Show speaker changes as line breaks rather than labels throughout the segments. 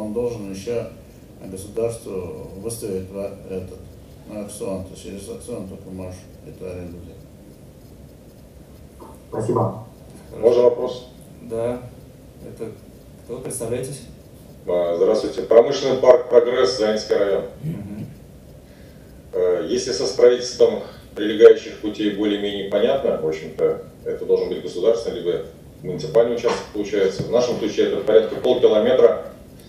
он должен еще государству выставить этот на аукцион. То есть через аукцион только можешь эту аренду взять.
Спасибо.
Можно вопрос?
Да. Это кто? Представляетесь?
Здравствуйте. Промышленный парк «Прогресс», Заинский район. Если со строительством прилегающих путей более-менее понятно, в общем-то, это должен быть государственный либо муниципальный участок, получается. В нашем случае это порядка полкилометра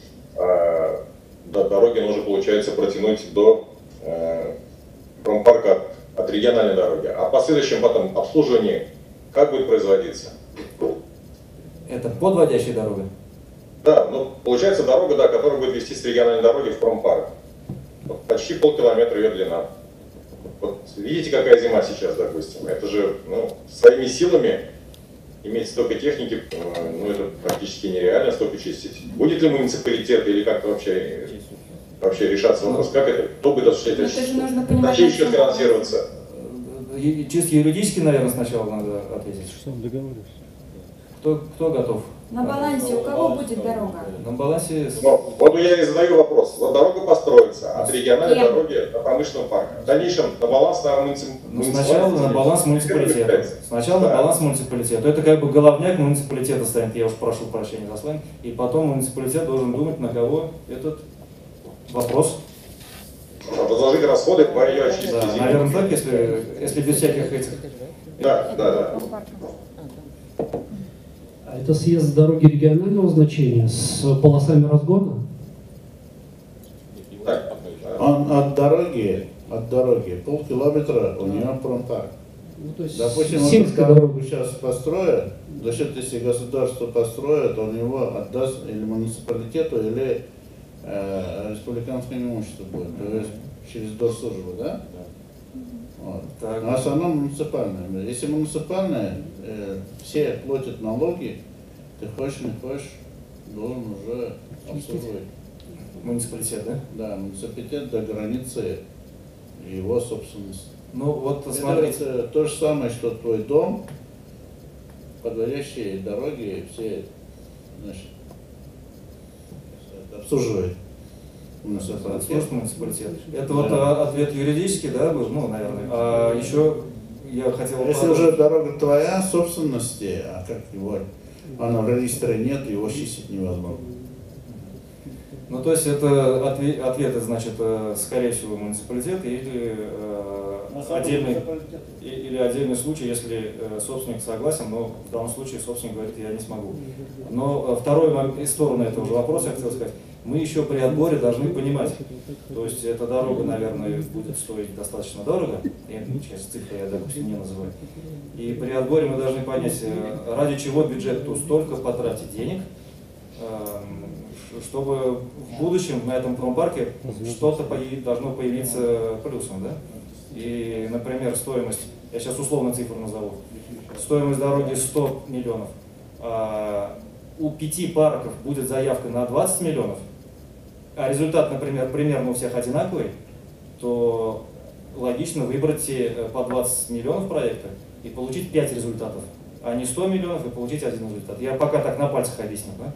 до дороги нужно, получается, протянуть до промпарка от региональной дороги. А в последующем потом обслуживании как будет производиться?
Это подводящая дорога?
Да, ну, получается дорога, да, которая будет вести с региональной дороги в промпарк. Вот почти полкилометра ее длина. Вот видите, какая зима сейчас, допустим. Это же, ну, своими силами иметь столько техники, ну, это практически нереально столько чистить. Будет ли муниципалитет или как-то вообще решаться вопрос, как это, кто будет осуществлять это чистку? На чей счет финансироваться?
Чисто юридически, наверное, сначала надо ответить.
Что он договорился?
Кто готов?
На балансе у кого будет дорога?
На балансе...
Ну, вот я и задаю вопрос. Вот дорога построится от региональной дороги до промышленного парка. В дальнейшем на баланс на муниципалитет.
Сначала на баланс муниципалитета. Сначала на баланс муниципалитета. Это как бы головняк муниципалитета станет, я уж прошу прощения за сленг. И потом муниципалитет должен думать, на кого этот вопрос.
Возложить расходы по ее очистке.
Да, наверное, так, если без всяких этих...
Да.
А это съезд дороги регионального значения с полосами разгона?
Он от дороги полкилометра у него промпарк.
Ну, то есть
допустим, он эту дорогу сейчас построит, за счет, если государство построит, он его отдаст или муниципалитету, или республиканское имущество будет, то есть через госслужбу, да? Вот. Но в основном муниципальное. Если муниципальное, все платят налоги, ты хочешь, не хочешь, должен уже обслуживать.
Муниципалитет, да?
Да, муниципалитет до границы его собственности.
Ну вот
смотрите. Это то же самое, что твой дом, подводящие дороги, все, значит, обслуживает
муниципалитет. Это вот ответ юридический, да, был, ну, наверное. А еще я хотел...
Если уже дорога твоя собственности, а как его, она в регистре нет, его чистить невозможно.
Ну, то есть это ответы, значит, скорее всего, муниципалитет или отдельный случай, если собственник согласен, но в данном случае собственник говорит, я не смогу. Но второй сторону этого же вопроса я хотел сказать. Мы еще при отборе должны понимать, то есть эта дорога, наверное, будет стоить достаточно дорого, сейчас цифры я, допустим, не называю, и при отборе мы должны понять, ради чего бюджет столько потратить денег, чтобы в будущем на этом промпарке что-то должно появиться плюсом, да? И, например, стоимость, я сейчас условно цифру назову, стоимость дороги 100 миллионов, у 5 парков будет заявка на 20 миллионов, а результат, например, примерно у всех одинаковый, то логично выбрать по 20 миллионов проекта и получить 5 результатов, а не 100 миллионов и получить один результат. Я пока так на пальцах объясню, да?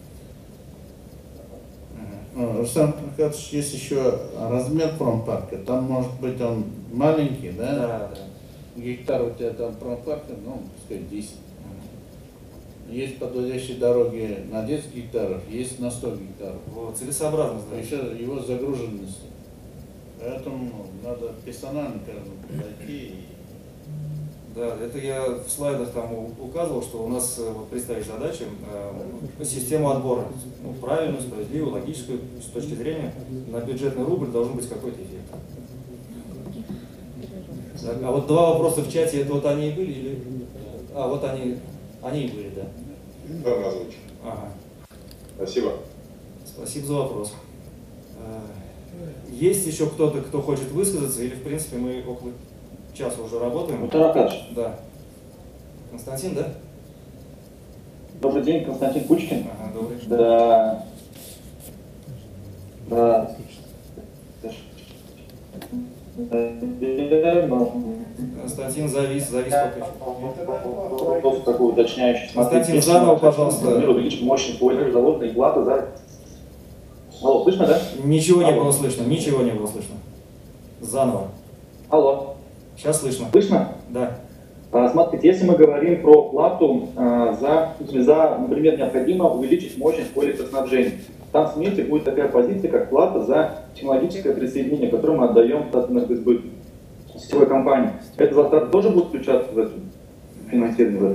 Рустам Николаевич, есть еще размер промпарка, там может быть он маленький, да?
Да.
Гектар у тебя там промпарка, ну, пускай 10. Есть подводящие дороги на 10 гектаров, есть на 100 гектаров.
Вот, целесообразность, да.
Еще его загруженность. Поэтому надо персонально каждому подойти.
Да, это я в слайдах там указывал, что у нас вот, предстоит задача систему отбора. Ну, правильную, справедливую, логическую, с точки зрения на бюджетный рубль должен быть какой-то эффект. Так, а вот два вопроса в чате, это вот они и были? Или... А, вот они и были, да.
Да, озвучу.
Ага.
Спасибо.
Спасибо за вопрос. Есть еще кто-то, кто хочет высказаться, или в принципе мы около часа уже работаем?
Таракаш.
Да. Константин, да?
Добрый день, Константин Кучкин.
Ага, добрый.
Да.
Константин, завис пока.
Вопрос такой уточняющий.
Константин, заново, пожалуйста.
Увеличить мощность бойлера завода и плата за... слышно, да?
Ничего не
Алло.
было слышно, ничего не было слышно. Заново.
Алло.
Сейчас слышно.
Слышно?
Да.
Смотрите, если мы говорим про плату например, необходимо увеличить мощность по электроснабжению. Там в смете будет такая позиция, как плата за технологическое присоединение, которое мы отдаем Татэнергосбыт, сетевой компании. Эта затрата тоже будет включаться в это финансирование?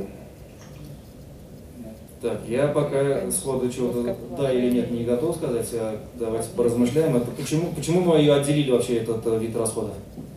Так, я пока сходу чего-то да или нет не готов сказать, а давайте поразмышляем. Это почему мы ее отделили вообще, этот вид расходов?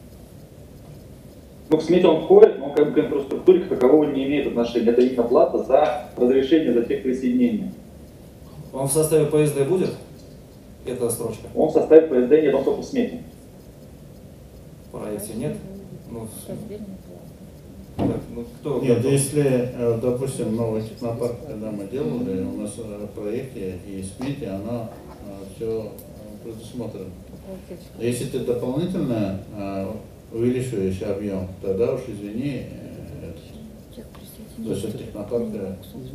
Ну, в смете он входит, но как бы к инфраструктуре как такового не имеет отношения. Это именно плата за разрешение за техприсоединение.
Он в составе ПСД будет? Эта строчка?
Он в составе ПСД нет, он только в смете.
В проекте нет? Ну, так, ну кто?
Нет, если, допустим, новый технопарк, когда мы делали, у нас в проекте и в смете оно все предусмотрено. Если ты дополнительно увеличиваешь объем, тогда уж извини, за счет технопарка.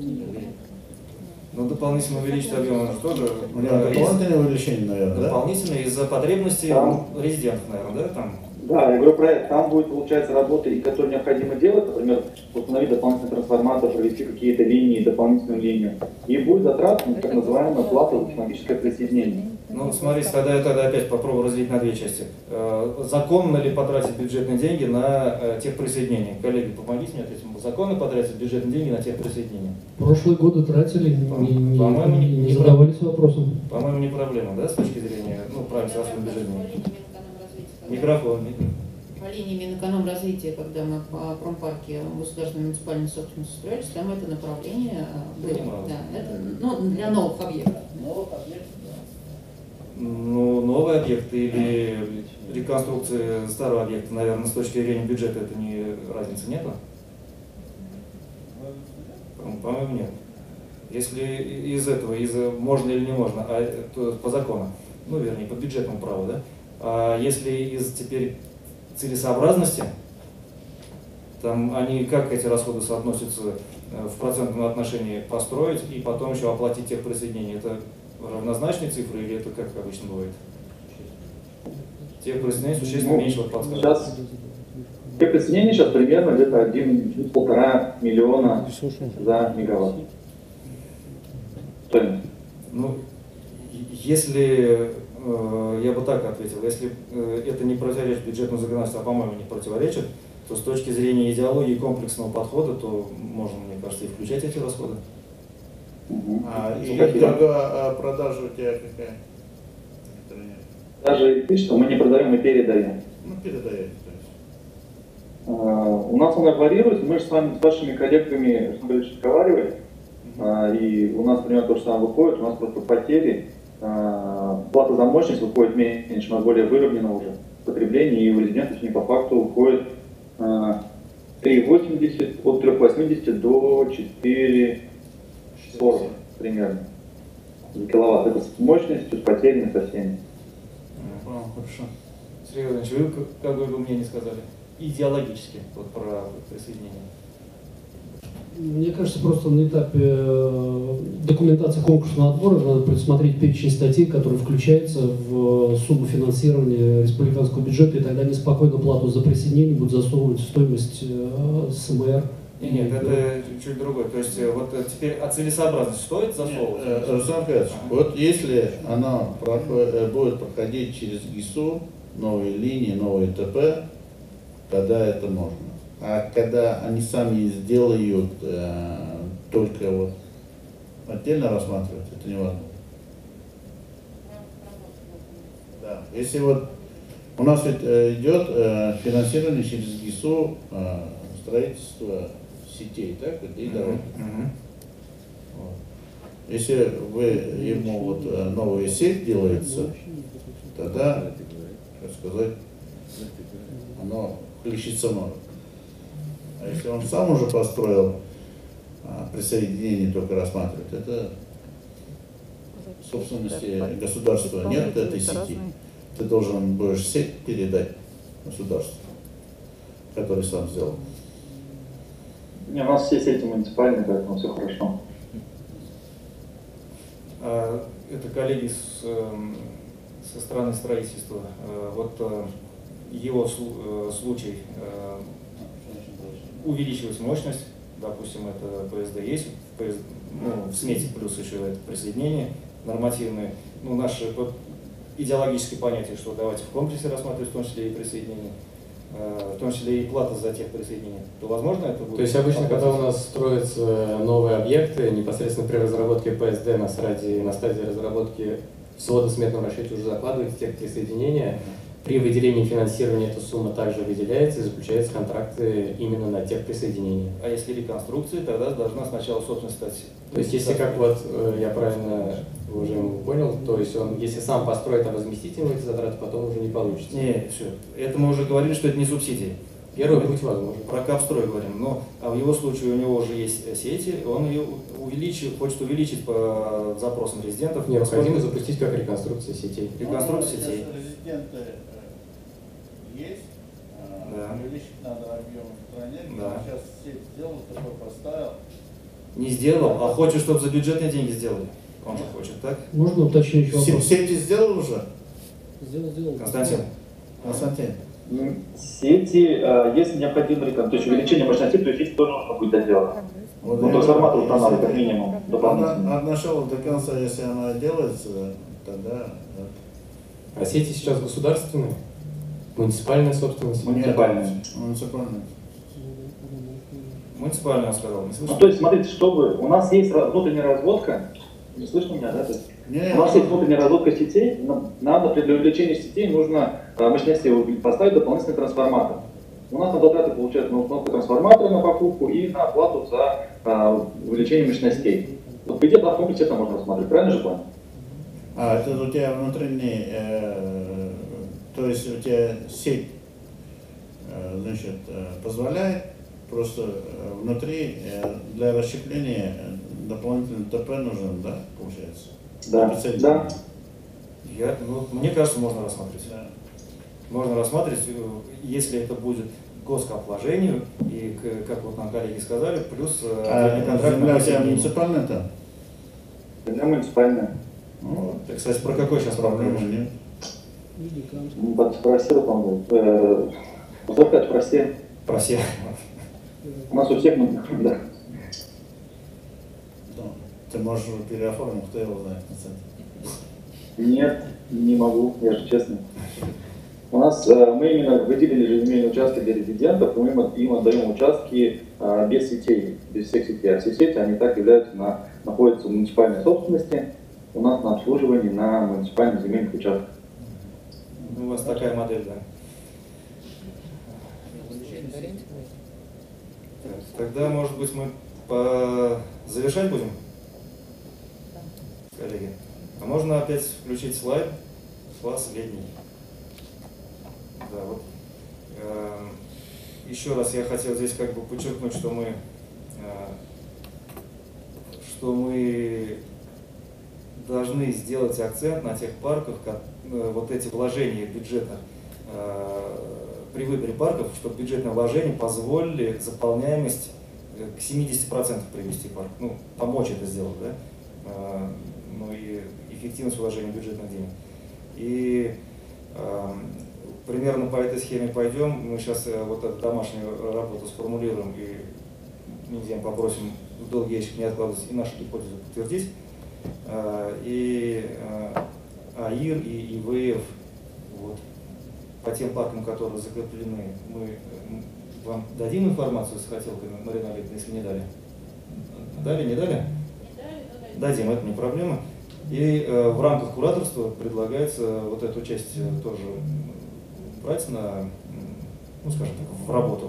Ну, дополнительно увеличить объем, это тоже.
У него дополнительное увеличение, наверное, да?
Дополнительно из-за потребностей резидентов, наверное, да? Там.
Да, я говорю про это. Там будет, получается, работа, и которую необходимо делать, например, установить дополнительный трансформатор, провести какие-то линии, дополнительную линию. И будет затрат, так называемая плата за технологическое присоединение.
Ну, смотрите, тогда я опять попробую разделить на две части. Законно ли потратить бюджетные деньги на техприсоединение? Коллеги, помогите мне ответить. Законно потратить бюджетные деньги на техприсоединение?
Прошлые годы тратили,
По-моему,
не задавались вопросом.
По-моему, не проблема, да, с точки зрения, правильно, расхода бюджетного. Микрофон.
По линии Минэкономразвития, когда мы по промпарке государственной муниципальной собственности строились, там это направление было. Да, это, для новых объектов. Ну,
новый объект или реконструкция старого объекта, наверное, с точки зрения бюджета это не разницы нету? По-моему, нет. Если из этого, можно или не можно, то по закону, вернее, по бюджетному праву, да? А если из теперь целесообразности, там они как эти расходы соотносятся в процентном отношении построить и потом еще оплатить техприсоединение? Это равнозначные цифры или это как обычно бывает? Техприсоединение существенно меньше от подсказки.
Сейчас техприсоединение сейчас примерно где-то 1,5 миллиона за мегаватт. Стоимость.
Если я бы так ответил, если это не противоречит бюджетному законодательству, а по-моему не противоречит, то с точки зрения идеологии и комплексного подхода, то можно, мне кажется, и включать эти расходы.
И продажа у тебя какая?
Даже пишет, что мы не продаем, мы передаем.
Передаете, то есть.
У нас она варьируется, мы же с вашими коллегами разговаривали, и у нас примерно то же самое выходит, у нас просто потери. Плата за мощность выходит меньше, у нас более выровнено уже потребление, и у резидентов не по факту уходит 3,80, от 3,80 до 4,40 примерно за киловатт. Это с мощностью, с потерями, со всеми.
Хорошо. Сергей Владимирович, вы какое бы мнение сказали? Идеологически, про присоединение.
Мне кажется, просто на этапе документации конкурсного отбора надо предусмотреть перечень статей, которые включаются в сумму финансирования республиканского бюджета, и тогда они спокойно плату за присоединение будут засовывать в стоимость СМР.
Нет, это чуть другое. То есть вот теперь о целесообразности стоит засовывать?
Руслан Петрович, вот если она будет проходить через ГИСУ, новые линии, новые ТП, тогда это можно. А когда они сами сделают, только вот отдельно рассматривать, это невозможно. Да. Если вот у нас ведь идет финансирование через ГИСУ строительство сетей, так, и дорог. Вот. Если вы ему вот новая сеть делается, тогда, как сказать, оно включится много. А если он сам уже построил, присоединение только рассматривает, это собственности государства нет этой сети. Ты должен будешь сеть передать государству, который сам сделал.
Не, у нас все сети муниципальные, поэтому все хорошо.
Это коллеги с со стороны строительства. Вот его случай, увеличилась мощность, допустим, это ПСД есть, в смете плюс еще это присоединение нормативное. Ну, наши идеологические понятия, что давайте в комплексе рассматривать, в том числе и присоединение, в том числе и плата за техприсоединение, то возможно это будет?
То есть обычно, когда у нас строятся новые объекты, непосредственно при разработке ПСД на стадии разработки в сводно-сметном расчете уже закладывается техприсоединение, при выделении финансирования эта сумма также выделяется и заключаются контракты именно на техприсоединение.
А если реконструкция, тогда должна сначала собственность стать.
То есть если как вот я правильно уже понял, то есть он, если сам построит, а возместить ему эти затраты, потом уже не получится.
Не, все. Это мы уже говорили, что это не субсидии.
Первый путь возможно.
Про Капстрой говорим. Но а в его случае у него уже есть сети, он ее хочет увеличить по запросам резидентов.
Необходимо запустить как реконструкция сетей.
Реконструкция сетей.
Резиденты есть,
Да.
увеличить надо объем электроэнергии.
Да.
Сейчас сеть сделал, такой поставил.
Не сделал, а хочет, чтобы за бюджетные деньги сделали. Он же хочет, так?
Можно уточнить вопрос?
Сети сделал уже?
Сделал.
Константин.
Константин.
Сети, если необходимо то есть увеличение мощности, то сети тоже нужно будет доделать.
Вот
Ну, трансформатор там надо как минимум дополнительно.
от начала до конца, если она делается, тогда...
А сети сейчас государственные? Муниципальная собственность?
Муниципальная.
Муниципальная.
Муниципальный, он сказал, не
Ну,
слышно?
то есть, смотрите, чтобы у нас есть внутренняя разводка, не слышно меня, да? То есть, у нас есть внутренняя разводка сетей, нам для увеличения сетей нужно мощности поставить дополнительный трансформатор. У нас на затраты получают на установку трансформатора, на покупку и на оплату за увеличение мощностей. Вот по идее, в комплексе это можно рассмотреть, правильно же понял?
А, это у тебя внутренний, то есть у тебя сеть, значит, позволяет просто внутри для расщепления дополнительный ТП нужен, да, получается?
Да, да.
Мне кажется, можно рассмотреть.
Да.
Можно рассмотреть, если это будет госкапвложению, и, как вот нам коллеги сказали, плюс отдельный контракт
земля
на
у тебя
присоединение.
муниципальная-то?
Земля муниципальная.
Ну,
Так, кстати, про какой сейчас
проблемы
проблема?
нет.
Спросил, по-моему. Запять просе.
Про все.
У нас у всех, да.
Да. Ты можешь переоформить, кто его знает, Константин?
Нет, не могу, я же честно. У нас мы именно выделили же земельные участки для резидентов, мы им отдаем участки без сетей, без всех сетей. А все сети, они так находятся в муниципальной собственности, у нас на обслуживании на муниципальных земельных участках.
У вас такая модель, да? Так, тогда, может быть, мы завершать будем, коллеги? А можно опять включить слайд? Последний. Да, вот. Еще раз я хотел здесь как бы подчеркнуть, что мы должны сделать акцент на тех парках, вот эти вложения бюджета при выборе парков, чтобы бюджетные вложения позволили заполняемость к 70% привести парк, ну, помочь это сделать, да, ну и эффективность вложения бюджетных денег. И примерно по этой схеме пойдем, мы сейчас вот эту домашнюю работу сформулируем и нельзя попросим в долгий ящик не откладывать и нашу гипотезу подтвердить. И АИР, и ИВФ, вот, по тем паркам, которые закреплены, мы вам дадим информацию с хотелками, Марина Олеговна, если не дали? Дали, не дали? Дадим, это не проблема. И в рамках кураторства предлагается вот эту часть тоже брать на, ну скажем так, в работу.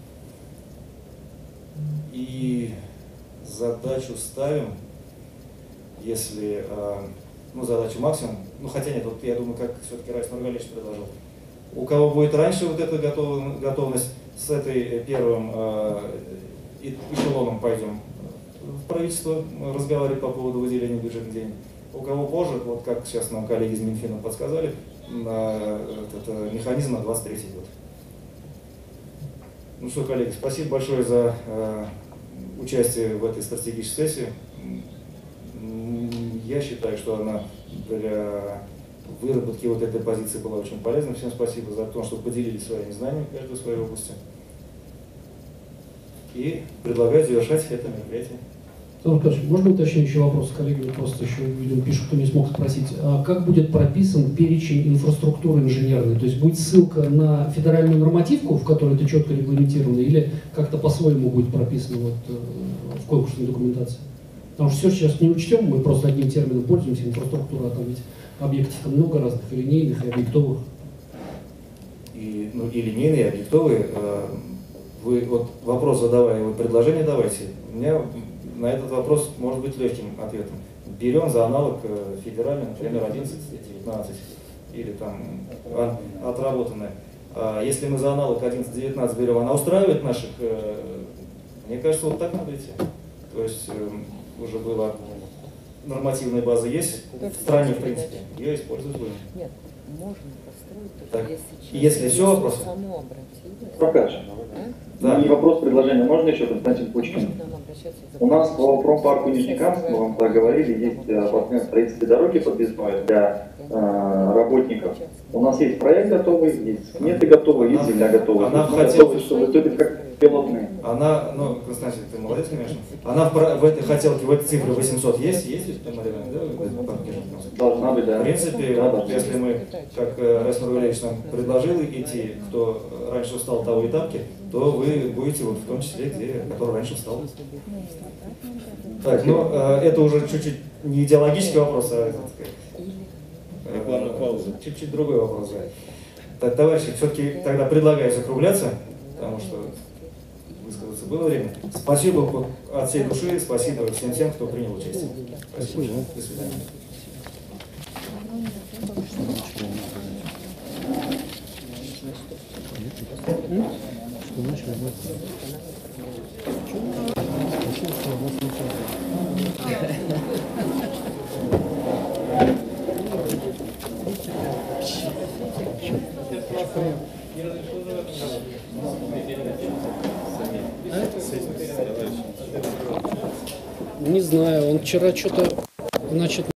И задачу ставим, если, ну задачу максимум, ну хотя нет, вот я думаю, как все-таки Райс Нургалевич предложил. У кого будет раньше вот эта готовность, с этой первым эшелоном пойдем в правительство разговаривать по поводу выделения бюджетных денег. У кого позже, вот как сейчас нам коллеги из Минфина подсказали, этот механизм на 23 год. Ну что, коллеги, спасибо большое за участие в этой стратегической сессии. Я считаю, что она для выработке вот этой позиции была очень полезна. Всем спасибо за то, что поделились своими знаниями каждый в своей области. И предлагаю завершать это мероприятие.
Можно уточняющий вопрос? Коллеги просто еще, видимо, пишут, кто не смог спросить. А как будет прописан перечень инфраструктуры инженерной? То есть будет ссылка на федеральную нормативку, в которой это четко регламентировано, или как-то по-своему будет прописано вот, в конкурсной документации? Потому что все сейчас не учтем, мы просто одним термином пользуемся, инфраструктура, а там ведь объектов много разных, и линейных, и объектовых.
И линейные, и объектовые. Вы вот вопрос задавая, вот предложение давайте. У меня на этот вопрос может быть легким ответом. Берем за аналог федеральный, например, 11-19, или там отработанное. Если мы за аналог 11-19 берем, она устраивает наших, мне кажется, вот так надо идти. То есть уже была нормативная база есть в стране, в принципе, ее использовать будем.
Нет, можно построить,
так,
если
все вопросы?
Прокач.
Да.
И вопрос, предложение. Можно еще, Константин Пучкин? У нас по промпарку Нижнекамск, мы вам проговорили, есть партнер строительства дороги подъездной для работников. У нас есть проект готовый, есть сметы готовые, есть земля готовая.
Она
готовы, что выступит как пилотные.
Она, ну, Константин, ты молодец, конечно. Она в этой хотелке, в этой цифре 800 есть Марина, да?
Должна быть, да.
В принципе,
да,
вот, если мы, как Райсан Валерьевич нам предложил идти, кто раньше встал того этапки, то вы будете вот в том числе, где, который раньше встал. Так, ну, это уже чуть-чуть не идеологический вопрос, а чуть-чуть другой вопрос. Да. Так, товарищи, все-таки тогда предлагаю закругляться, потому что высказаться было время. Спасибо от всей души, спасибо всем тем, кто принял участие. Спасибо. До свидания.
Не знаю, он вчера что-то, значит,